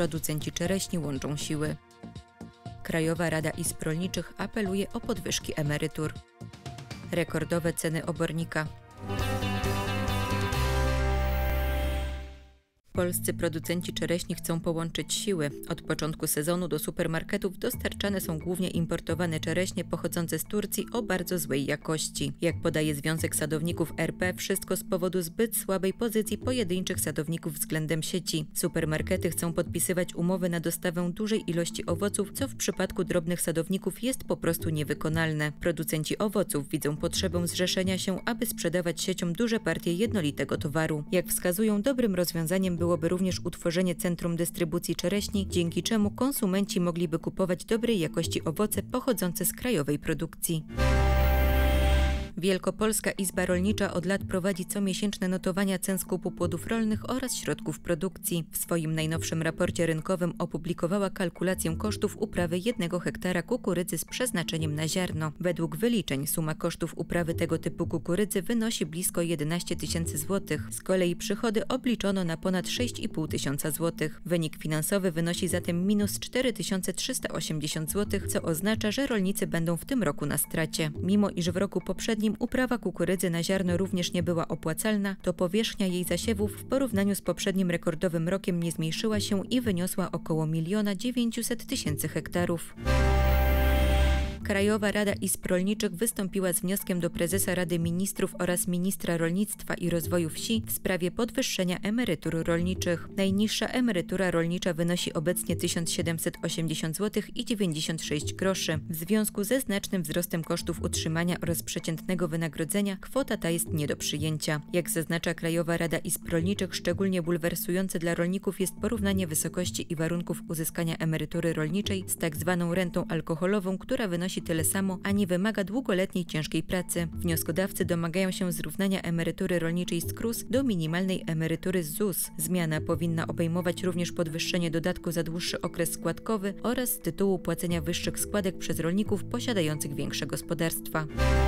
Producenci czereśni łączą siły. Krajowa Rada Izb Rolniczych apeluje o podwyżki emerytur. Rekordowe ceny obornika. Polscy producenci czereśni chcą połączyć siły. Od początku sezonu do supermarketów dostarczane są głównie importowane czereśnie pochodzące z Turcji o bardzo złej jakości. Jak podaje Związek Sadowników RP, wszystko z powodu zbyt słabej pozycji pojedynczych sadowników względem sieci. Supermarkety chcą podpisywać umowy na dostawę dużej ilości owoców, co w przypadku drobnych sadowników jest po prostu niewykonalne. Producenci owoców widzą potrzebę zrzeszenia się, aby sprzedawać sieciom duże partie jednolitego towaru. Jak wskazują, dobrym rozwiązaniem byłoby również utworzenie centrum dystrybucji czereśni, dzięki czemu konsumenci mogliby kupować dobrej jakości owoce pochodzące z krajowej produkcji. Wielkopolska Izba Rolnicza od lat prowadzi comiesięczne notowania cen skupu płodów rolnych oraz środków produkcji. W swoim najnowszym raporcie rynkowym opublikowała kalkulację kosztów uprawy 1 hektara kukurydzy z przeznaczeniem na ziarno. Według wyliczeń suma kosztów uprawy tego typu kukurydzy wynosi blisko 11 tysięcy złotych. Z kolei przychody obliczono na ponad 6,5 tysiąca złotych. Wynik finansowy wynosi zatem minus 4380 złotych, co oznacza, że rolnicy będą w tym roku na stracie. Mimo iż w roku poprzednim uprawa kukurydzy na ziarno również nie była opłacalna, to powierzchnia jej zasiewów w porównaniu z poprzednim rekordowym rokiem nie zmniejszyła się i wyniosła około 1 900 000 hektarów. Krajowa Rada Izb Rolniczych wystąpiła z wnioskiem do prezesa Rady Ministrów oraz ministra rolnictwa i rozwoju wsi w sprawie podwyższenia emerytur rolniczych. Najniższa emerytura rolnicza wynosi obecnie 1780 zł i 96 groszy. W związku ze znacznym wzrostem kosztów utrzymania oraz przeciętnego wynagrodzenia kwota ta jest nie do przyjęcia. Jak zaznacza Krajowa Rada Izb Rolniczych, szczególnie bulwersujące dla rolników jest porównanie wysokości i warunków uzyskania emerytury rolniczej z tzw. rentą alkoholową, która wynosi tyle samo, a nie wymaga długoletniej ciężkiej pracy. Wnioskodawcy domagają się zrównania emerytury rolniczej z KRUS do minimalnej emerytury z ZUS. Zmiana powinna obejmować również podwyższenie dodatku za dłuższy okres składkowy oraz z tytułu płacenia wyższych składek przez rolników posiadających większe gospodarstwa.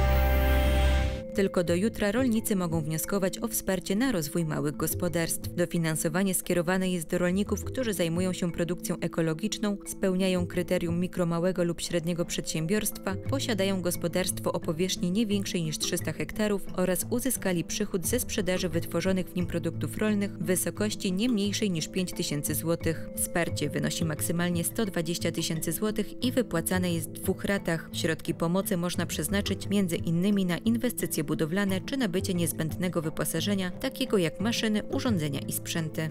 Tylko do jutra rolnicy mogą wnioskować o wsparcie na rozwój małych gospodarstw. Dofinansowanie skierowane jest do rolników, którzy zajmują się produkcją ekologiczną, spełniają kryterium mikro, małego lub średniego przedsiębiorstwa, posiadają gospodarstwo o powierzchni nie większej niż 300 hektarów oraz uzyskali przychód ze sprzedaży wytworzonych w nim produktów rolnych w wysokości nie mniejszej niż 5 tysięcy złotych. Wsparcie wynosi maksymalnie 120 tysięcy złotych i wypłacane jest w 2 ratach. Środki pomocy można przeznaczyć m.in. na inwestycje budowlane czy nabycie niezbędnego wyposażenia, takiego jak maszyny, urządzenia i sprzęty.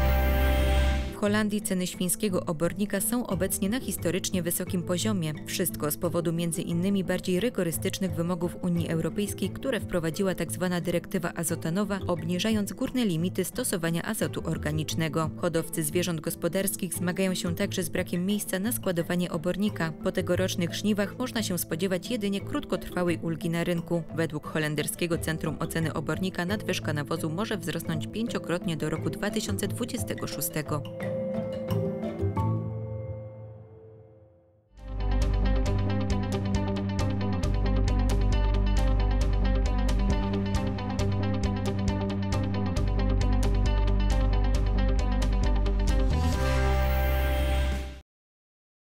W Holandii ceny świńskiego obornika są obecnie na historycznie wysokim poziomie. Wszystko z powodu m.in. bardziej rygorystycznych wymogów Unii Europejskiej, które wprowadziła tzw. dyrektywa azotanowa, obniżając górne limity stosowania azotu organicznego. Hodowcy zwierząt gospodarskich zmagają się także z brakiem miejsca na składowanie obornika. Po tegorocznych żniwach można się spodziewać jedynie krótkotrwałej ulgi na rynku. Według holenderskiego Centrum Oceny Obornika nadwyżka nawozu może wzrosnąć 5-krotnie do roku 2026.